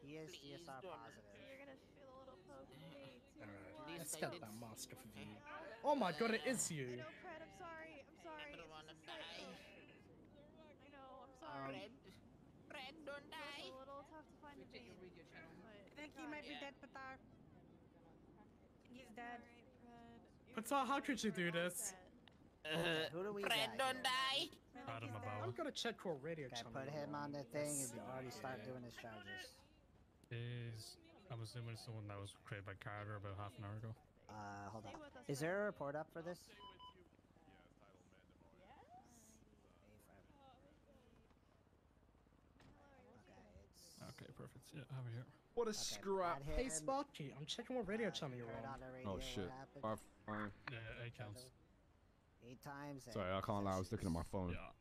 He is Please GSR don't. positive. You're gonna feel a little poke me too. Let's get that mask off of you. Oh my god, it is I you. know, Fred. I'm sorry. I'm sorry. I don't wanna It's just a slight die. poke. I know. I'm sorry. Fred, don't It die. was a little tough to find the vein. I think he might be dead, Patar. He's dead. Alright, Fred. Patar, how could you do this? Who do we Fred, got don't here? die. I'm gonna check your radio Okay, channel. put him on the thing and already start doing his charges. I'm assuming it's the one that was created by Carter about half an hour ago. Hold on. Is there a report up for this? Okay, perfect. Yeah, over here. What a scrap. Hey, Sparky, I'm checking what radio channel you're on. Oh shit. Yeah, 8 counts. 8 times. Sorry, I can't lie. I was looking at my phone. Yeah.